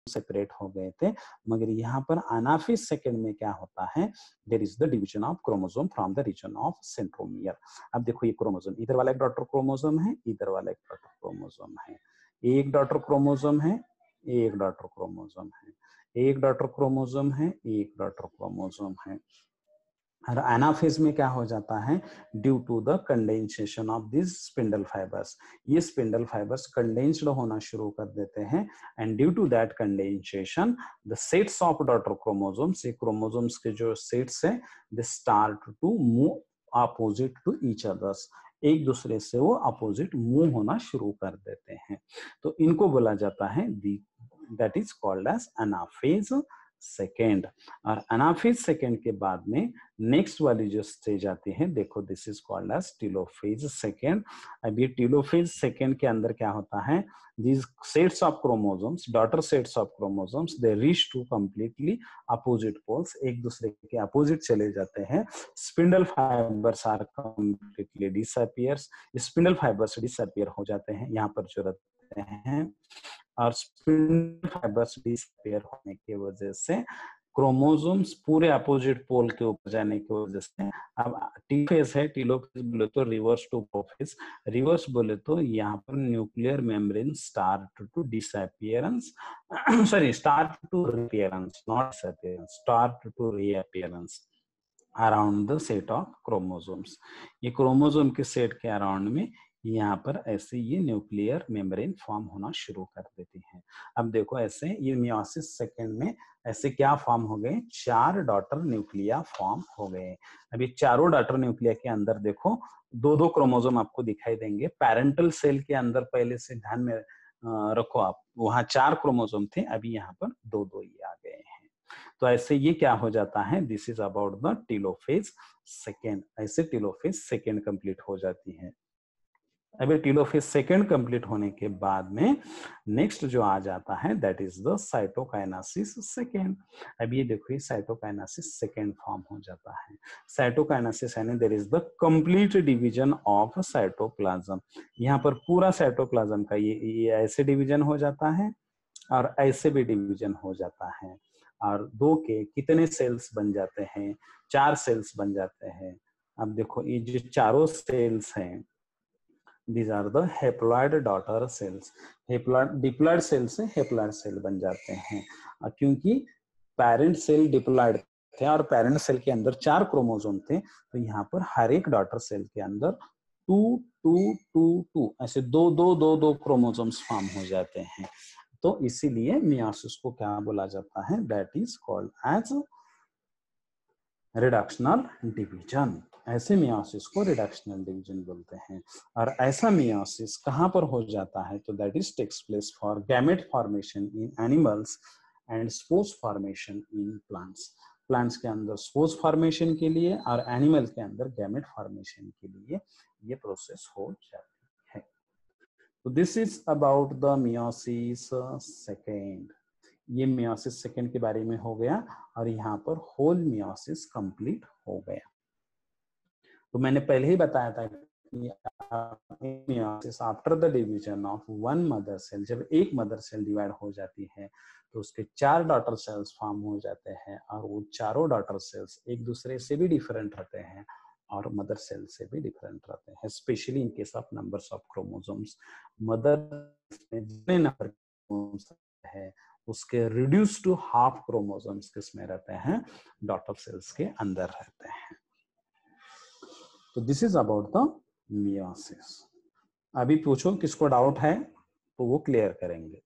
Separate हो गए थे, मगर यहाँ पर एनाफेज सेकेंड में क्या होता है, there is the division of chromosome from the region of centromere. अब देखो ये क्रोमोसोम, इधर वाला एक डॉटर क्रोमोसोम है, इधर वाला एक डॉटर क्रोमोसोम है, एक डॉटर क्रोमोसोम है, एक डॉटर क्रोमोसोम है, एक डॉटर क्रोमोसोम है, एक डॉटर क्रोमोसोम है। और एनाफेज में क्या हो जाता है, due to the condensation of this spindle fibres, ये स्पिंडल फाइबर्स कंडेंस्ड होना शुरू कर देते हैं, and due to that condensation the sets of daughter chromosomes, ये क्रोमोसोम्स के जो सेट्स है, they start to move opposite to each others, एक दूसरे से वो अपोजिट मूव होना शुरू कर देते हैं। तो इनको बोला जाता है that is called as anaphase second. और एनाफेज सेकेंड के बाद में नेक्स्ट वाली जो स्टेज आती है, देखो this is called as telophase second. अब ये टेलोफेज सेकेंड के अंदर क्या होता है, these sets of chromosomes, daughter sets of chromosomes, they reach to completely opposite poles, एक दूसरे के अपोजिट चले जाते हैं। Spindle fibres are completely disappears, spindle fibres disappear हो जाते हैं यहाँ पर जो रहते हैं, और स्पिंडल फाइबर्स डिसअपियर होने की वजह से क्रोमोसोम्स पूरे अपोजिट पोल के ऊपर जाने की वजह से, अब टी फेज है, टीलोफेज बोले तो रिवर्स टू प्रोफेज, रिवर्स बोले तो यहाँ पर nuclear membrane start to disappearance, sorry start to reappearance, not disappearance, start to reappearance around the set of chromosomes. ये क्रोमोसोम के सेट के अराउंड में यहाँ पर ऐसे ये न्यूक्लियर मेम्ब्रेन फॉर्म होना शुरू कर देती है। अब देखो ऐसे ये मियोसिस सेकेंड में ऐसे क्या फॉर्म हो गए, 4 डॉटर न्यूक्लिया फॉर्म हो गए। अब ये चारों डॉटर न्यूक्लिया के अंदर देखो 2-2 क्रोमोसोम आपको दिखाई देंगे। पेरेंटल सेल के अंदर पहले से ध्यान में रखो आप, वहां 4 क्रोमोसोम थे, अभी यहाँ पर 2-2 ही आ गए हैं। तो ऐसे ये क्या हो जाता है, this is about the telophase second. ऐसे टेलोफेज सेकेंड कंप्लीट हो जाती है। अभी टेलोफेज सेकेंड कंप्लीट होने के बाद में नेक्स्ट जो आ जाता है, that is the cytokinesis second. अब ये देखो, साइटोकाइनेसिस सेकेंड फॉर्म हो जाता है। साइटोकाइनेसिस यानी there is the complete division of cytoplasm. यहाँ पर पूरा साइटोप्लाज्म का ये ऐसे डिवीजन हो जाता है और ऐसे भी डिवीजन हो जाता है, और 2 के कितने सेल्स बन जाते हैं, 4 सेल्स बन जाते हैं। अब देखो ये जो चारों सेल्स हैं, these are the haploid daughter cells, diploid cell से हैप्लॉइड सेल बन जाते हैं, क्योंकि पेरेंट सेल डिप्लॉइड थे और पेरेंट सेल के अंदर 4 क्रोमोसोम थे, तो यहाँ पर हर एक डॉटर सेल के अंदर 2 ऐसे 2 क्रोमोसोम्स फॉर्म हो जाते हैं। तो इसीलिए मियोसिस को क्या बोला जाता है, that is called as reductional division. ऐसे मियोसिस को रिडक्शनल डिवीजन बोलते हैं। और ऐसा मियोसिस कहाँ पर हो जाता है, तो that is takes place for gamete formation in animals and spores formation in plants. Plants के अंदर स्पोर्स फॉर्मेशन के लिए और एनिमल के अंदर गैमेट फॉर्मेशन के लिए ये प्रोसेस हो जाती है। तो this is about the meiosis second. ये मियोसिस सेकेंड के बारे में हो गया, और यहाँ पर होल मियोसिस कंप्लीट हो गया। तो मैंने पहले ही बताया था कि meiosis after the division of one mother cell, जब एक मदर सेल डिवाइड हो जाती है तो उसके 4 डॉटर सेल्स फॉर्म हो जाते हैं, और वो चारों डॉटर सेल्स एक दूसरे से भी डिफरेंट रहते हैं और मदर सेल से भी डिफरेंट रहते हैं, specially in case of numbers of chromosomes. Mother में जितने नंबर क्रोमोसोम्स है उसके रिड्यूस टू हाफ क्रोमोसोम्स किसमें रहते हैं, डॉटर सेल्स के अंदर रहते हैं। तो this is about the meiosis. अभी पूछो किसको डाउट है तो वो क्लियर करेंगे।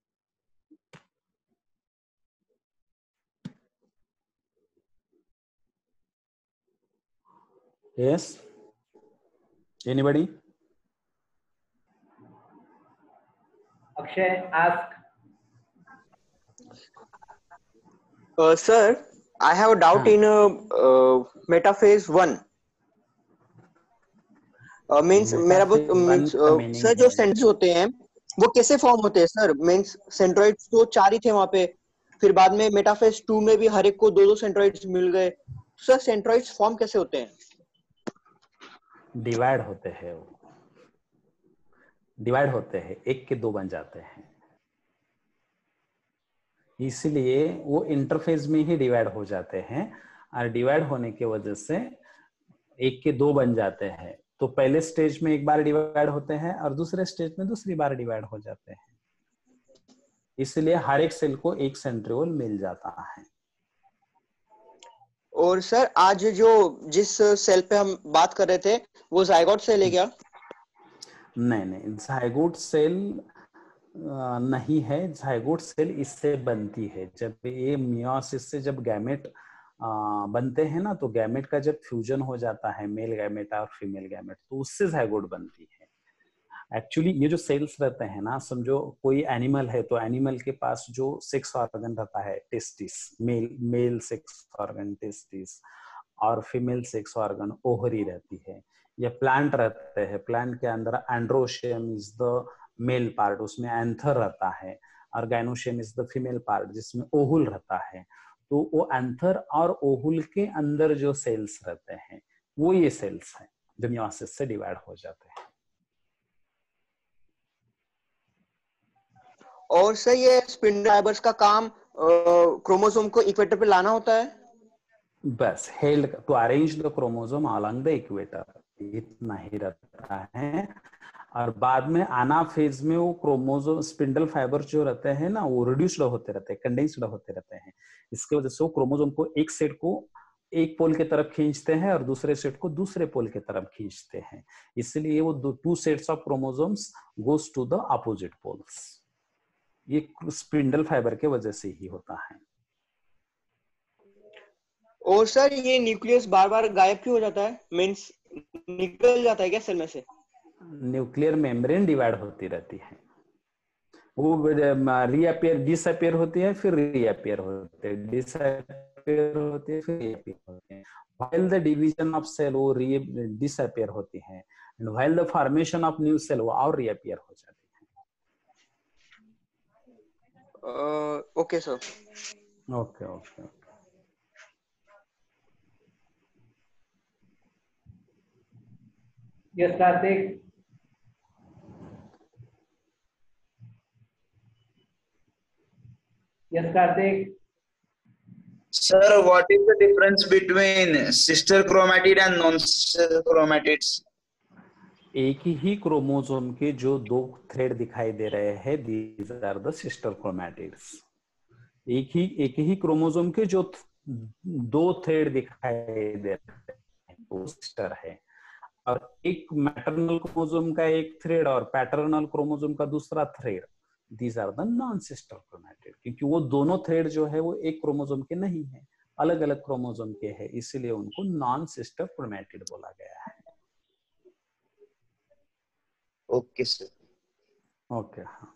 Yes, anybody? Akshay, ask. Sir, I have a doubt in metaphase 1. Means मेरा सर जो सेंट्रोइड्स होते हैं वो कैसे फॉर्म होते हैं सर? मीन्स सेंट्रोइड्स तो 4 ही थे वहां पे, फिर बाद में मेटाफेज 2 में भी हर एक को 2-2 सेंट्रोइड्स मिल गए। सर सेंट्रोइड्स फॉर्म कैसे होते हैं? डिवाइड होते हैं, वो डिवाइड होते हैं, 1 के 2 बन जाते हैं। इसलिए वो इंटरफेज में ही डिवाइड हो जाते हैं, और डिवाइड होने की वजह से एक के दो बन जाते हैं। तो पहले स्टेज में एक बार डिवाइड होते हैं और दूसरे स्टेज में दूसरी बार डिवाइड हो जाते हैं। इसलिए हर एक सेल को एक सेंट्रियोल मिल जाता है। और सर आज जो जिस सेल पे हम बात कर रहे थे वो जाइगोट सेल है क्या? नहीं, जाइगोट सेल नहीं है। जाइगोट सेल इससे बनती है, जब ये मियोसिस से जब गैमेट बनते हैं ना, तो गैमेट का जब फ्यूजन हो जाता है मेल गैमेट और फीमेल गैमेट, तो उससे जाइगोट बनती है। एक्चुअली ये जो सेल्स रहते हैं ना, समझो कोई एनिमल है तो एनिमल के पास जो सेक्स ऑर्गन रहता है testis, male sex organ testis, और फीमेल सेक्स ऑर्गन ओवरी रहती है। या प्लांट रहते हैं, प्लांट के अंदर androecium is the male part, उसमें एंथर रहता है, और gynoecium is the female part जिसमें ओहुल रहता है। तो वो एंथर और ओहुल के अंदर जो सेल्स रहते हैं वो ये सेल्स हैं जो मियोसिस से डिवाइड हो जाते हैं। और सर ये स्पिंडल फाइबर्स का काम क्रोमोसोम को इक्वेटर पे लाना होता है? बस held to arrange the chromosome along the equator, इतना ही रहता है। और बाद में आना फेज में वो क्रोमोसोम स्पिंडल फाइबर जो रहते हैं ना, वो रिड्यूस्ड होते रहते हैं, कंडेंस्ड होते रहते हैं। इसके वजह से वो क्रोमोसोम को एक सेट को एक पोल की तरफ खींचते हैं और दूसरे सेट को दूसरे पोल की तरफ खींचते हैं। इसलिए वो two sets of chromosomes goes to the opposite poles. ये स्पिंडल फाइबर के वजह से ही होता है। और सर ये न्यूक्लियस बार बार गायब क्यों हो जाता है? मीन्स निकल जाता है क्या सेल में से? न्यूक्लियर मेम्ब्रेन डिवाइड होती रहती है, वो रीअपियर डिसअपियर होती है, फिर रीअपियर होते हैं, डिसअपियर होती है, फिर रीअपियर होते हैं। while the division of cell वो डिसअपियर होती है, and while the formation of new cell वो और रीअपियर हो जाती है। Okay sir. Okay okay okay. Yes, Karthik. Yes, Karthik. Sir, what is the difference between sister chromatid and non-sister chromatids? एक ही क्रोमोसोम के जो दो थ्रेड दिखाई दे रहे हैं, these are the sister chromatids. एक ही क्रोमोसोम के जो दो थ्रेड दिखाई दे रहे हैं वो सिस्टर है, और एक मैटरनल क्रोमोसोम का एक थ्रेड और पैटर्नल क्रोमोसोम का दूसरा thread, these are the non sister chromatid. क्योंकि वो दोनों थ्रेड जो है वो एक क्रोमोसोम के नहीं है, अलग अलग क्रोमोसोम के हैं, इसीलिए उनको नॉन सिस्टर क्रोमैटिड बोला गया है। Okay sir. ओके हाँ।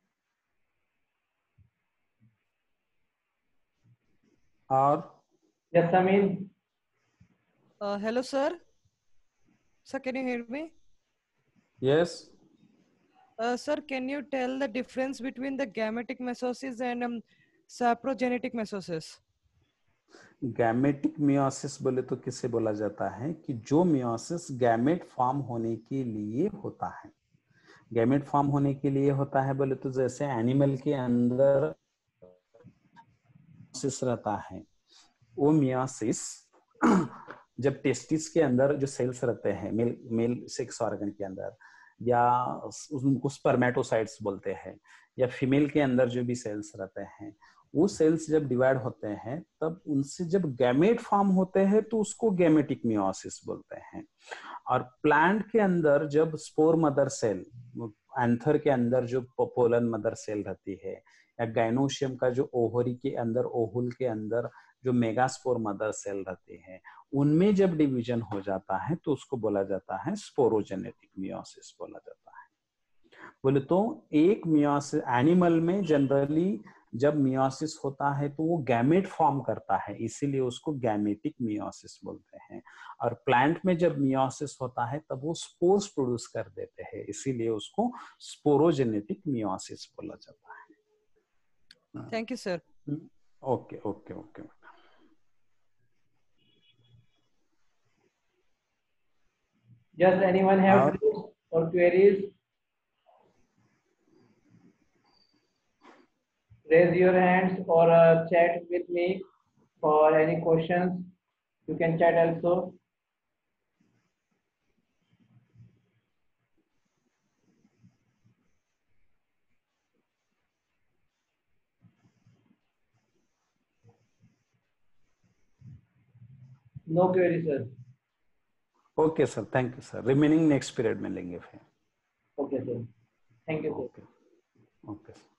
और Yes, Samin. Hello, sir. Sir, can you hear me? Yes Sir, can you tell the difference between the gametic meiosis and saprogenetic meiosis? Gametic meiosis बोले तो किसे बोला जाता है कि जो मियोसिस गैमेट फॉर्म होने के लिए होता है। गैमेट फॉर्म होने के लिए होता है बोले तो जैसे एनिमल के अंदर मियोसिस रहता है, वो मियोसिस जब टेस्टिस के अंदर जो सेल्स रहते हैं मेल सेक्स ऑर्गन के अंदर, या उनको स्पर्मेटोसाइट्स बोलते हैं, या फीमेल के अंदर जो भी सेल्स रहते हैं, वो सेल्स जब डिवाइड होते हैं तब उनसे जब गैमेट फॉर्म होते हैं तो उसको गैमेटिक मियोसिस बोलते हैं। और प्लांट के अंदर जब स्पोर मदर सेल, एंथर के अंदर जो पोलन मदर सेल रहती है, या गाइनोशियम का जो ओवरी के अंदर ओहुल के अंदर जो मेगास्पोर मदर सेल रहती है, उनमें जब डिवीजन हो जाता है तो उसको बोला जाता है स्पोरोजेनेटिक मियोसिस बोला जाता है। बोले तो एक मियोसिस एनिमल में जनरली जब मियोसिस होता है तो वो गैमेट फॉर्म करता है, इसीलिए उसको गैमेटिक मियोसिस बोलते हैं। और प्लांट में जब मियोसिस होता है तब वो स्पोर्स प्रोड्यूस कर देते हैं, इसीलिए उसको स्पोरोजेनेटिक मियोसिस बोला जाता है। Thank you, sir. Okay okay okay. Does anyone have doubts or queries? raise your hands or chat with me for any questions. You can chat also. No query, sir. Okay sir, thank you sir. Remaining next period में लेंगे फिर। Okay, sir. Thank you, sir. Okay okay.